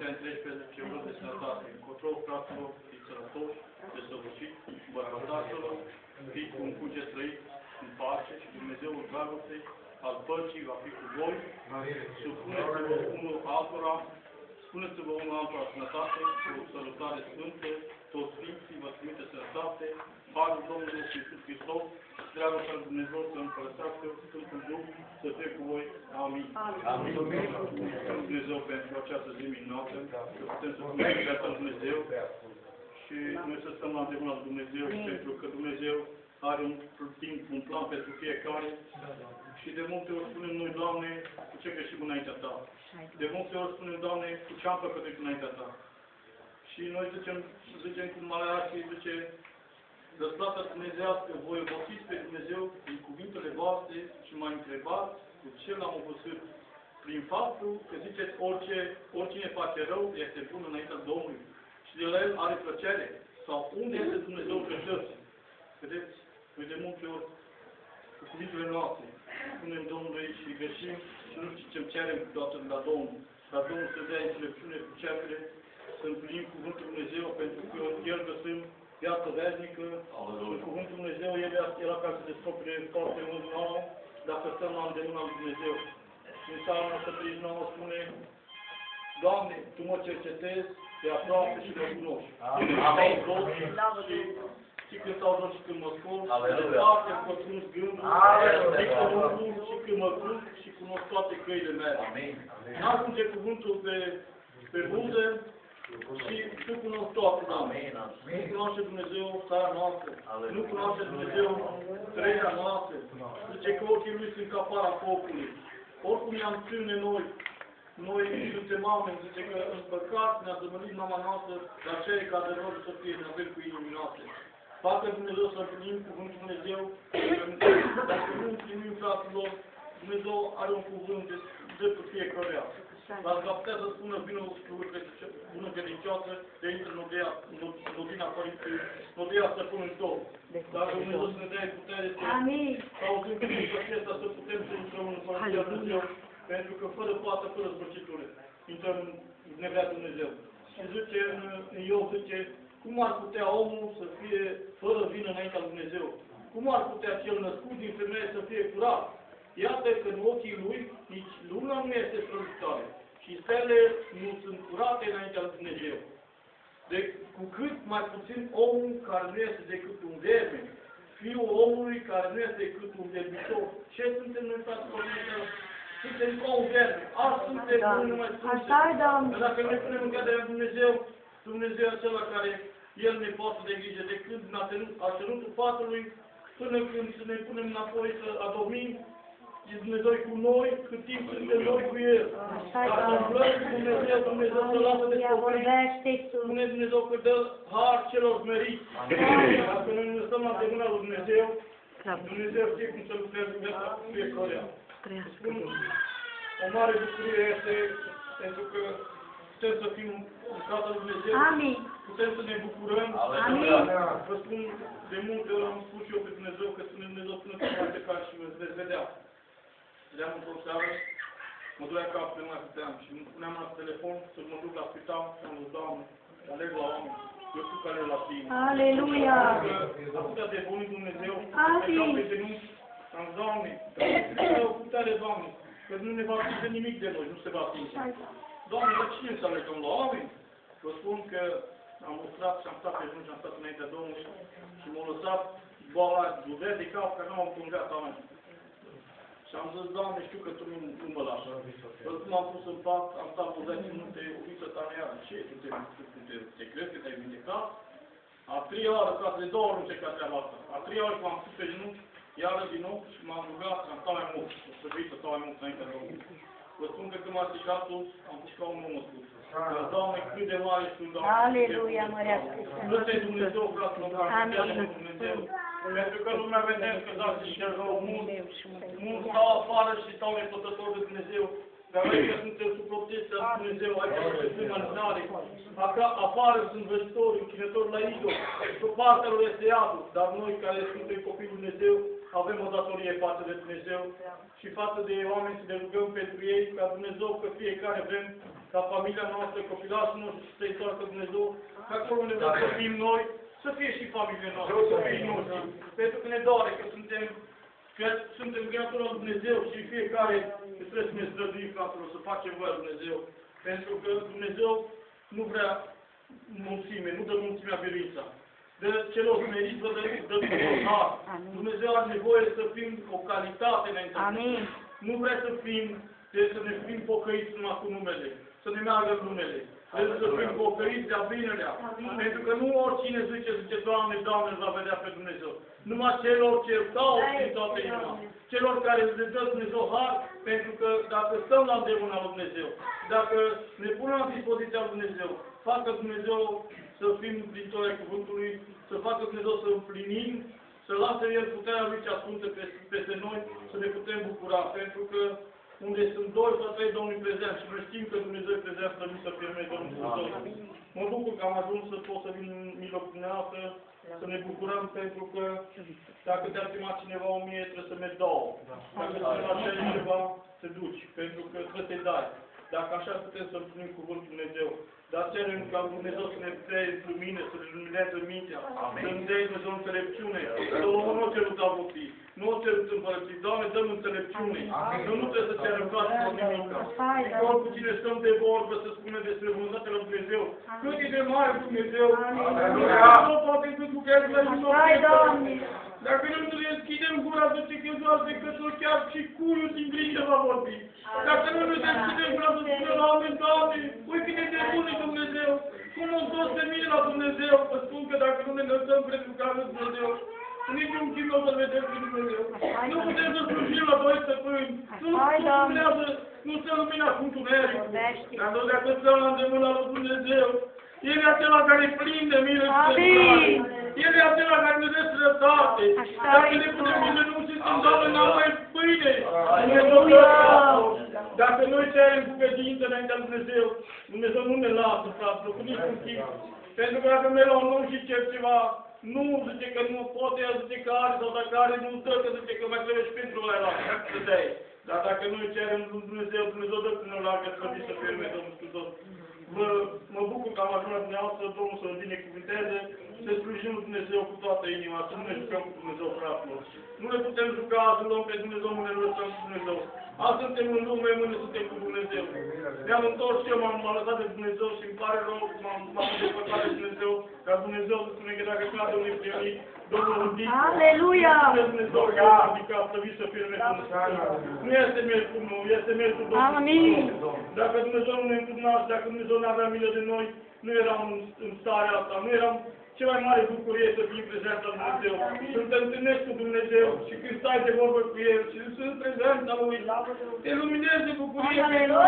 European 13, ce urmă de sănătate. Încotro, fraților, fiți sănătoși, desăvârșiți, bărbătașilor, fiți cu un cuget trăit, în pace și Dumnezeul dragostei, al păcii, va fi cu voi. Supuneți-vă unul altora, spuneți-vă unul altora sănătate, cu o sărutare sfântă, toți Sfinții vă trimite sănătate, Harul Domnului Iisus Hristos, dragostea lui Dumnezeu să împărățească Sfântul Duh, să fie cu voi. Amin. Amin. Mulțumim Dumnezeu pentru această zi minunată, că putem să cunoaștem viața lui Dumnezeu și noi să stăm la îndemâna lui Dumnezeu, pentru că Dumnezeu are un timp, un plan pentru fiecare și de multe ori spunem noi, Doamne, cu ce greșim înaintea Ta. De multe ori spunem, Doamne, cu ce am păcătuit înaintea Ta. Și noi zicem cum Maleachii zice, răsplata dumnezeiască, voi obosiți pe Dumnezeu prin cuvintele voastre și m-a întrebat cu ce l-am obosât. Prin faptul că ziceți, oricine face rău este bun înaintea Domnului și de la El are plăcere. Sau unde este Dumnezeu plăcere? Vedeți, noi de multe ori, cu cuvintele noastre, spunem Domnului și greșim și nu știm ce-mi cerem toată de la Domnul. Dar Domnul să dea înțelepciune cu cercele, să împlinim cuvântul Dumnezeu, pentru că El găsim viață veșnică. Și cuvântul Dumnezeu, El acasă se descopere foarte mult nouă, dacă stăm la îndemâna lui Dumnezeu. Și în Psalmul 139 spune, Doamne, Tu mă cercetezi de aproape și mă cunoști. Amin. Și când stau jos și când mă scol, departe îmi pătrunzi gândul, și cuvântul și când mă duc și cunosc toate căile mele. N-ajunge cuvântul pe buze și Tu cunosc toate, Doamne. Nu cunoaște Dumnezeu țara noastră, nu cunoaște Dumnezeu trăirea noastră. Zice că ochii Lui sunt ca para focului. Oricum i-am ține noi suntem oameni, zice că în păcat ne-a zămălit mama noastră, dar ce e ca de rog să fie, ne avem cu inimii noastre. Facă Dumnezeu să împlinim cuvântul Dumnezeu, dacă nu împlinim, fraților, Dumnezeu are un cuvânt de dreptul fiecăruia. Dar va putea să spună bună credincioasă, de intră în odina Părintelui, în odina Stăpânului Tău. Dacă Dumnezeu să ne dea putere să auzim cuvântul acesta, să putem să intrăm în Părăția lui Dumnezeu, pentru că fără pată, fără zbăcitură, intrăm în nevrea Dumnezeu. Și zice, în Iov zice, cum ar putea omul să fie fără vină înaintea lui Dumnezeu? Cum ar putea cel născut din femeie să fie curat? Iată că în ochii lui nici luna nu este strălucitoare și stelele nu sunt curate înaintea lui Dumnezeu. Cu cât mai puțin omul care nu este decât un verme, fiul omului care nu este decât un vermitor. Ce suntem noi, frate Părinte? Suntem ca un verme. Azi suntem, nu numai suntem. Dar dacă ne punem în căderea Dumnezeu, Dumnezeu acela care El ne poate de grijă de când a ținut patului până când să ne punem înapoi să adormim, și Dumnezeu cu noi, cât timp suntem noi cu El. Dacă umblăm cu Dumnezeu, Dumnezeu să lasă descoperit. Spune Dumnezeu că dă har celor smeriți. Dacă noi ne stăm la îndemâna lui Dumnezeu, Dumnezeu știe cum să lucreze viața cu fiecare. Spun, o mare bucurie este pentru că putem să fim în casa lui Dumnezeu. Putem să ne bucurăm. Vă spun, de multe ori am spus și eu pe Dumnezeu că spune Dumnezeu până să mă pleca și mă veți vedea. Vedeam într-o seară, mă durea capul, nu mai puteam și îmi puneam la telefon să mă duc la spital și am zis, Doamne, aleg la oameni, eu știu care e la tine. Aleluia! Atâtea de bunii Dumnezeu, mergeau pe genunchi, am zis, Doamne, că o putere, Doamne, că nu ne va fi nimic de noi, nu se va atinge. Doamne, la cine să alegăm la oameni? Vă spun că am lustrat și am stat pe genunchi, am stat înaintea Domnului și m-a lăsat boala durere de cap, că nu am plângat oameni. Și am zis, Doamne, știu că Tu nu mă lași. Cum am pus în pat, am stat pe 10 minute, uită ta iară. Ce? Te crezi că te-ai vindecat? A treia oară, frate, de 2 ori nu încercat treaba asta. A treia oară când am pus pe genunchi, iară din nou și m-am rugat, am stat mai mult. O să vii să stau mai mult înaintea Domnului. Vă spun că când m-a stricatul, am pus ca un om spus. Doamne, cât de mare sunt, Doamne. Aleluia, mărească. Lăsă-i Dumnezeu, frate, Dumnezeu. Pentru că lumea vedem că dați și cel rău mulți stau afară și stau nepătători de Dumnezeu. Dar aici suntem sub protecția lui Dumnezeu, aici suntem alinare. Afară sunt vrăjitori, închinători la idol. Pe partea lor este iadul. Dar noi care suntem copii lui Dumnezeu, avem o datorie față de Dumnezeu și față de oameni să ne rugăm pentru ei, ca Dumnezeu, că fiecare vrem ca familia noastră, copilașii noștri să se întoarcă Dumnezeu, că acolo unde vrem să fim noi, să fie și familiile noastre, să fie noștri. Pentru că ne doare că suntem gânatori la Dumnezeu și fiecare trebuie să ne străduim, fraților, să facem voia lui Dumnezeu. Pentru că Dumnezeu nu vrea mulțime, nu dă mulțimea biruința. De celor meriți, vă dă tuturor har. Dumnezeu are nevoie să fim o calitate înainte. Nu vrea să ne fim pocăiți numai cu numele, să ne meargă în numele. Trebuie să fim pocăiți de-a binelea. Pentru că nu oricine zice, Doamne, Doamne, îl va vedea pe Dumnezeu. Numai celor ce îl caută din toată inima. Celor care le dă Dumnezeu har, pentru că dacă stăm la îndemâna lui Dumnezeu, dacă ne punem la dispoziția lui Dumnezeu, facă Dumnezeu să fim printori cuvântului, să facă Dumnezeu să împlinim, să lase El puterea Lui cea sfântă peste noi, să ne putem bucura. Pentru că unde sunt 2 sau 3 Domnul prezent și noi știm că Dumnezeu e prezent, să nu să firme Domnul Dumnezeu. Mă bucur că am ajuns să pot să vin în mijlocul dumneavoastră, să ne bucurăm, pentru că dacă te-ar chema cineva 1000, trebuie să mergi 2. Dacă cineva cere ceva, te duci, pentru că trebuie să-i dai. Dacă așa putem să împlinim cuvântul Dumnezeu. Dar cerem ca Dumnezeu să ne dea lumină, să ne luminează mintea, să ne dea Dumnezeu înțelepciune. Solomon nu a cerut avuții, nu a cerut împărății. Doamne, dăm înțelepciune. Nu trebuie să cerem fraților nimica. Ori cu cine stăm de vorbă să spunem despre bunătatea lui Dumnezeu. Cât e de mare Dumnezeu. Nu poate să lucrezi la Dumnezeu. Dacă nu ne deschidem gura, zice că doar decât chiar și cuiul din grijă va vorbi. Dacă nu ne deschidem gura, să spunem la oameni, Doamne, ui cât de bun e Dumnezeu, cum o dus de mine la Dumnezeu, vă spun că dacă nu ne înălțăm pentru că avem Dumnezeu, niciun chip nu o să-L vedem pe Dumnezeu. Nu putem să slujim la 2 stăpâni, nu se lumina cu întunericul. Dar dacă stăm la îndemâna lui Dumnezeu, El e acela care e plin de milă și de dragă. El e acela care ne dă sănătate. Dacă ne punem milă, nu simțim, Doamne, n-am mai pâine. Dacă noi cerem cu credință înaintea lui Dumnezeu, Dumnezeu nu ne lasă, fraților, cu niciun chip. Pentru că dacă merg la un om și cer ceva, nu zice că nu poate, el zice că are, sau dacă are, nu dă, că zice că mai trebuie și pentru ăla, să dai. Dar dacă noi cerem Dumnezeu, Dumnezeu dă până la că să fie să firme Domnul Hristos. Mă bucur că am ajuns la dumneavoastră, Domnul să-L binecuvânteze, să slujim lui Dumnezeu cu toată inima, să nu ne jucăm cu Dumnezeu, fraților. Nu ne putem juca, să luăm pe Dumnezeu, nu ne lăsăm cu Dumnezeu. Azi suntem în lume, mâine suntem cu Dumnezeu. Ne-am întors și eu, m-am lăsat de Dumnezeu și îmi pare rău, m-am îndepărtat de Dumnezeu, ca Dumnezeu să spune că dacă cade unui primit, Domnul ridică. Aleluia! Dumnezeu că a ridicat, să vii să firme Dumnezeu. Nu este meritul meu, este meritul Domnului. Dacă Dumnezeu nu ne întâlnească, dacă Dumnezeu nu avea milă de noi, nu eram în starea asta, nu eram cea mai mare bucurie să fii prezent la Dumnezeu. Să te întâlnești cu Dumnezeu și când stai de vorbă cu El și sunt prezent la Lui, te luminezi de bucurie.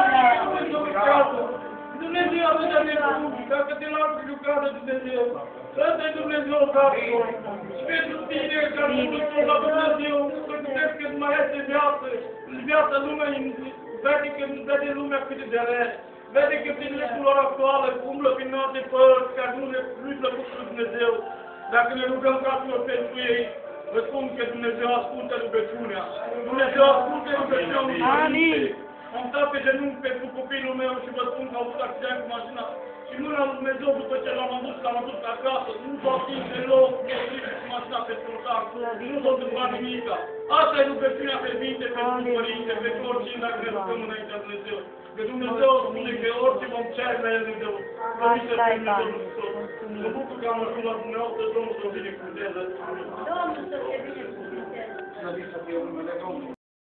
Dumnezeu atâta de bun, dacă te lasă lucrat de Dumnezeu, ăsta e Dumnezeu, fraților. Și pentru tine, ca Dumnezeu la Dumnezeu, să gândești că mai este viața lumea, vede lumea cât de rea. Vede că prin legul lor actuală umblă prin alte părți care nu-i plăcut lui Dumnezeu. Dacă ne rugăm, fraților, pentru ei, vă spun că Dumnezeu ascultă rugăciunea. Dumnezeu ascultă rugăciunea unui părinte. Am stat pe genunchi pentru copilul meu și vă spun că am avut accident cu mașina. Și mâna lui Dumnezeu, după ce l-am adus acasă, nu s-a atins deloc, m-a oprit cu mașina pe strocar, nu s-a întâmplat nimica. Asta e rugăciunea fierbinte pentru părinte, pentru oricine dacă ne rugăm înaintea Dumnezeu. Că Dumnezeu spune că orice vom cere la El Dumnezeu, să nu se fie Dumnezeu Hristos. Mă bucur că am ajuns la dumneavoastră, Domnul să o binecuvânteze. Domnul să te binecuvânteze. Să fie numele Domnului.